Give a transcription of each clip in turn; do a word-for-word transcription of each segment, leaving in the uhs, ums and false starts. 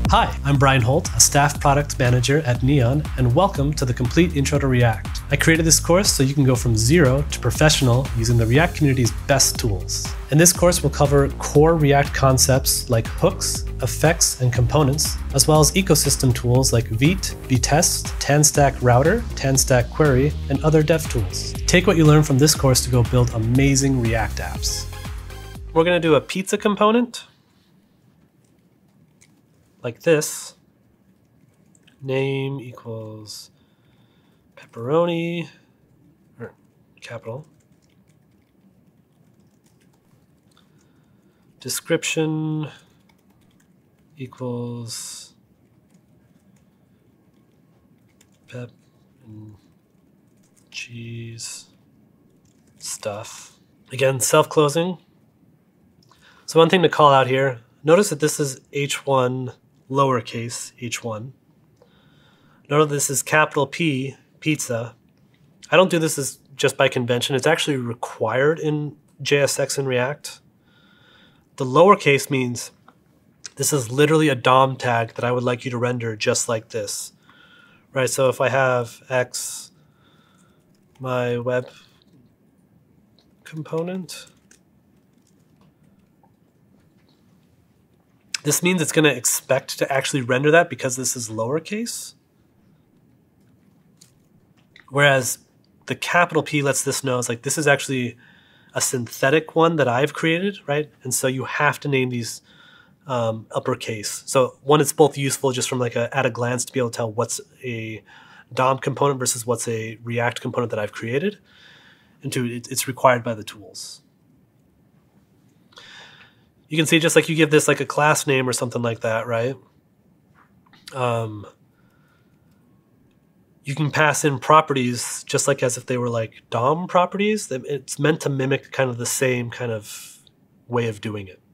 Hi, I'm Brian Holt, a staff product manager at Neon, and welcome to the Complete Intro to React. I created this course so you can go from zero to professional using the React community's best tools. In this course, we'll cover core React concepts like hooks, effects, and components, as well as ecosystem tools like Vite, Vitest, TanStack Router, TanStack Query, and other dev tools. Take what you learn from this course to go build amazing React apps. We're going to do a pizza component like this. Name equals pepperoni, or capital. Description equals pep and cheese stuff. Again, self-closing. So one thing to call out here, notice that this is H one lowercase h one. Notice this is capital P, pizza. I don't do this as just by convention. It's actually required in J S X and React. The lowercase means this is literally a D O M tag that I would like you to render just like this. Right, so if I have X, my web component, this means it's going to expect to actually render that because this is lowercase. Whereas the capital P lets this know it's like this is actually a synthetic one that I've created, right? And so you have to name these um, uppercase. So one, it's both useful just from like a, at a glance to be able to tell what's a D O M component versus what's a React component that I've created. And two, it, it's required by the tools. You can see just like you give this like a class name or something like that, right? Um, you can pass in properties just like as if they were like D O M properties. It's meant to mimic kind of the same kind of way of doing it.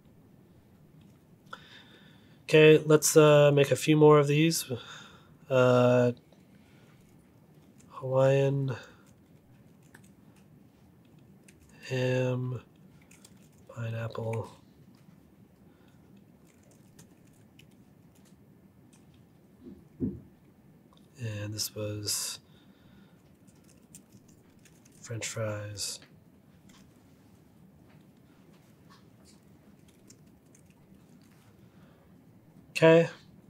Okay, let's uh, make a few more of these. Uh, Hawaiian ham, pineapple. And this was French fries. Okay.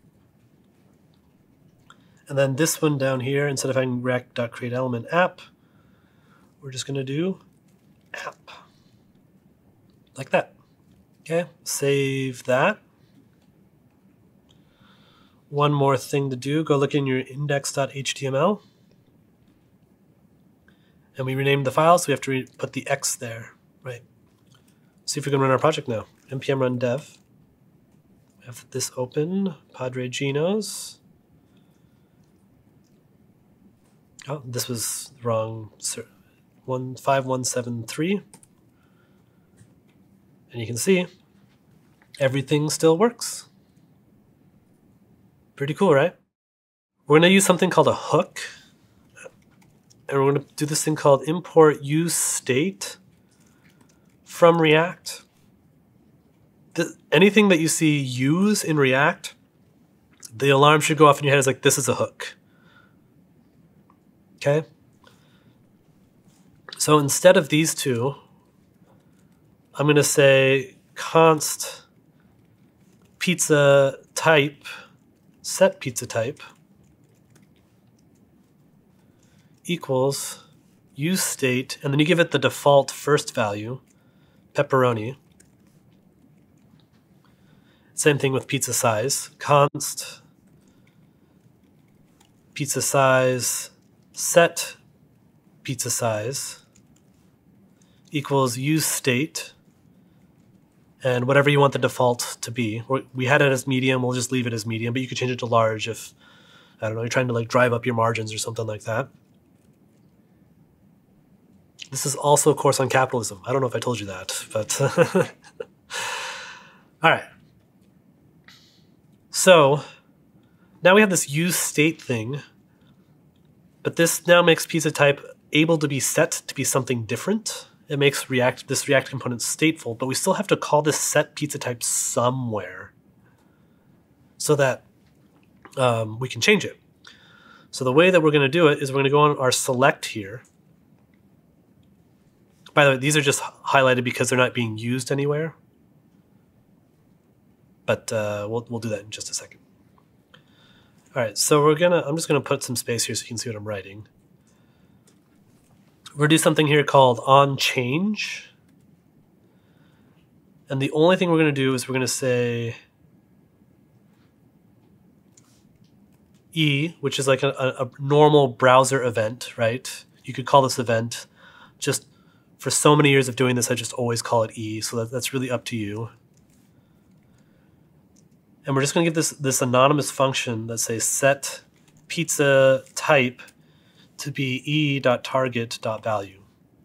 And then this one down here, instead of having React.createElement app, we're just going to do app. Like that. Okay, save that. One more thing to do, go look in your index.html. And we renamed the file, so we have to put the X there, right? See if we can run our project now. npm run dev. We have this open, Padre Genos. Oh, this was wrong, one five one seven three. And you can see everything still works. Pretty cool, right? We're going to use something called a hook. And we're going to do this thing called import useState from React. The, anything that you see use in React, the alarm should go off in your head as like, this is a hook. Okay? So instead of these two, I'm going to say const pizza type set pizza type equals useState, and then you give it the default first value, pepperoni. Same thing with pizza size, const pizza size set pizza size equals useState, and whatever you want the default to be. We had it as medium, we'll just leave it as medium, but you could change it to large if, I don't know, you're trying to like drive up your margins or something like that. This is also a course on capitalism. I don't know if I told you that, but all right. So now we have this useState thing, but this now makes pizza type able to be set to be something different. It makes React this React component stateful, but we still have to call this set pizza type somewhere so that um, we can change it. So the way that we're going to do it is we're going to go on our select here. By the way, these are just highlighted because they're not being used anywhere. But uh, we'll, we'll do that in just a second. All right, so we're gonna, I'm just gonna put some space here so you can see what I'm writing. We're gonna do something here called onChange. And the only thing we're gonna do is we're gonna say E, which is like a, a normal browser event, right? You could call this event. Just for so many years of doing this, I just always call it E, so that, that's really up to you. And we're just going to give this, this anonymous function that says set pizza type to be e.target.value.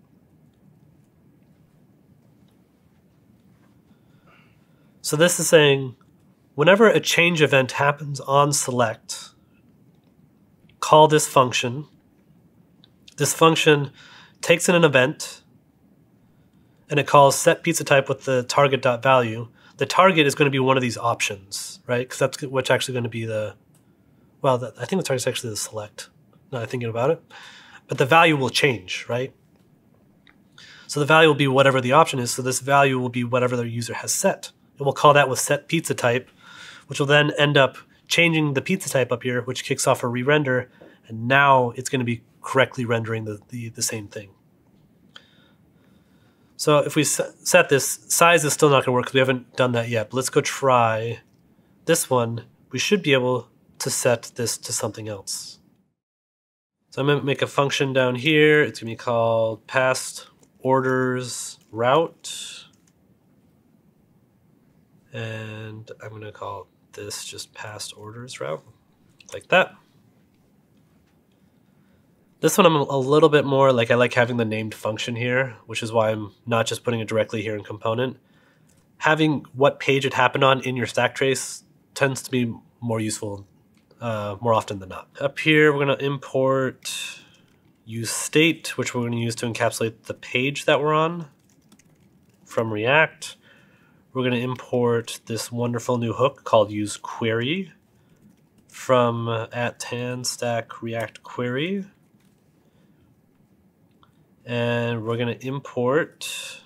So this is saying whenever a change event happens on select, call this function. This function takes in an event and it calls set pizza type with the target.value. The target is going to be one of these options, right? Because that's what's actually going to be the, well, the, I think the target is actually the select, now that I'm thinking about it. But the value will change, right? So the value will be whatever the option is. So this value will be whatever the user has set. And we'll call that with set pizza type, which will then end up changing the pizza type up here, which kicks off a re-render. And now it's going to be correctly rendering the, the, the same thing. So if we set this, size is still not going to work because we haven't done that yet. But let's go try this one. We should be able to set this to something else. So I'm going to make a function down here. It's going to be called past orders route. And I'm going to call this just past orders route, like that. This one I'm a little bit more like I like having the named function here, which is why I'm not just putting it directly here in component. Having what page it happened on in your stack trace tends to be more useful uh, more often than not. Up here, we're going to import useState, which we're going to use to encapsulate the page that we're on from React. We're going to import this wonderful new hook called useQuery from uh, at TanStack React Query. And we're going to import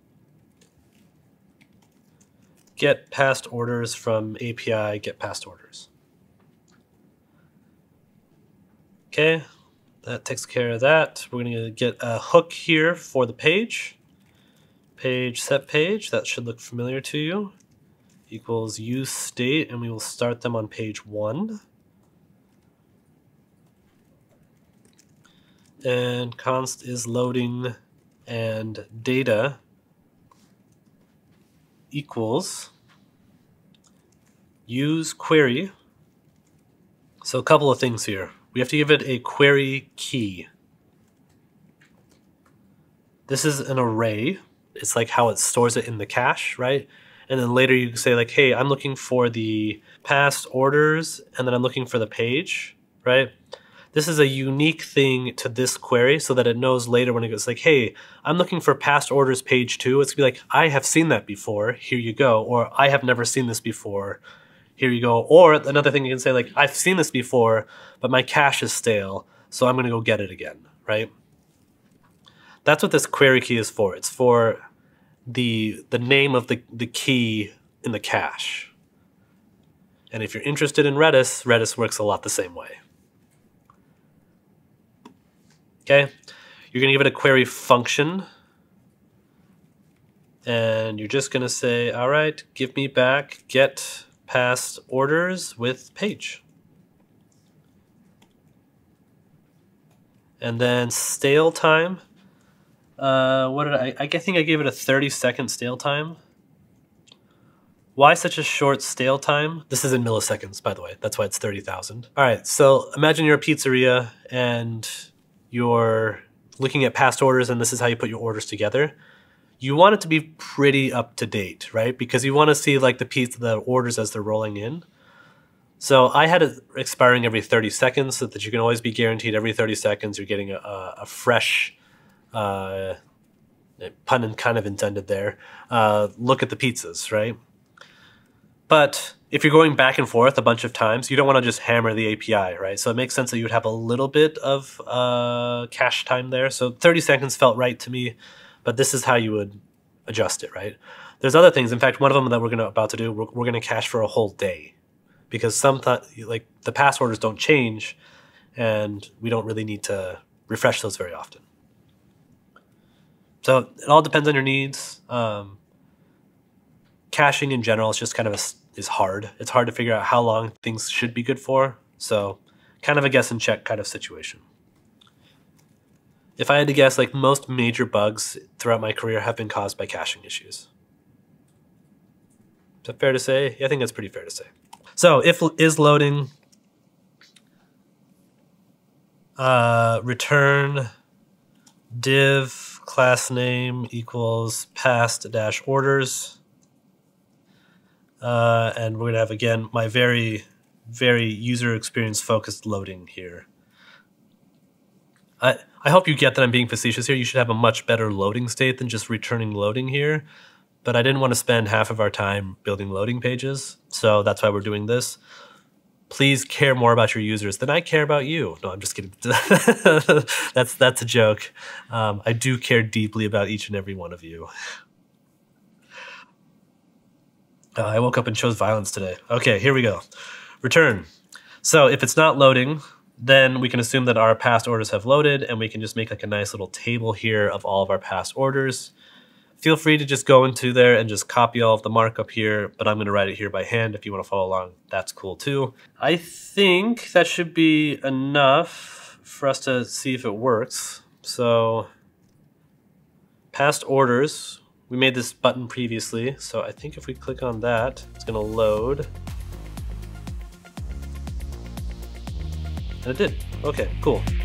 get past orders from A P I get past orders. Okay, that takes care of that. We're going to get a hook here for the page. Page set page, that should look familiar to you, equals useState, and we will start them on page one. And const is loading and data equals useQuery. So a couple of things here. We have to give it a query key. This is an array. It's like how it stores it in the cache, right? And then later you can say like, hey, I'm looking for the past orders, and then I'm looking for the page, right? This is a unique thing to this query so that it knows later when it goes like, hey, I'm looking for past orders page two. It's gonna be like, I have seen that before, here you go. Or I have never seen this before, here you go. Or another thing you can say like, I've seen this before, but my cache is stale, so I'm gonna go get it again, right? That's what this query key is for. It's for the, the name of the, the key in the cache. And if you're interested in Redis, Redis works a lot the same way. Okay, you're going to give it a query function, and you're just going to say, all right, give me back get past orders with page. And then stale time. Uh, what did I, I think I gave it a thirty second stale time. Why such a short stale time? This is in milliseconds, by the way. That's why it's thirty thousand. All right, so imagine you're a pizzeria and you're looking at past orders, and this is how you put your orders together. You want it to be pretty up to date, right? Because you want to see like the pizza, the orders as they're rolling in. So I had it expiring every thirty seconds so that you can always be guaranteed every thirty seconds you're getting a, a fresh, uh, pun kind of intended there, uh, look at the pizzas, right? But if you're going back and forth a bunch of times, you don't want to just hammer the A P I, right? So it makes sense that you would have a little bit of uh, cache time there. So thirty seconds felt right to me, but this is how you would adjust it, right? There's other things. In fact, one of them that we're gonna about to do, we're, we're going to cache for a whole day, because sometimes like the pass orders don't change, and we don't really need to refresh those very often. So it all depends on your needs. Um, caching in general is just kind of a, is hard. It's hard to figure out how long things should be good for. So kind of a guess and check kind of situation. If I had to guess, like most major bugs throughout my career have been caused by caching issues. Is that fair to say? Yeah, I think that's pretty fair to say. So if is loading, uh, return div class name equals past dash orders. Uh, and we're going to have, again, my very, very user experience focused loading here. I, I hope you get that I'm being facetious here. You should have a much better loading state than just returning loading here. But I didn't want to spend half of our time building loading pages, so that's why we're doing this. Please care more about your users than I care about you. No, I'm just kidding. that's, that's a joke. Um, I do care deeply about each and every one of you. Uh, I woke up and chose violence today. Okay, here we go. Return. So if it's not loading, then we can assume that our past orders have loaded, and we can just make like a nice little table here of all of our past orders. Feel free to just go into there and just copy all of the markup here, but I'm going to write it here by hand. If you want to follow along, that's cool too. I think that should be enough for us to see if it works. So past orders, we made this button previously, so I think if we click on that, it's going to load. And it did. Okay, cool.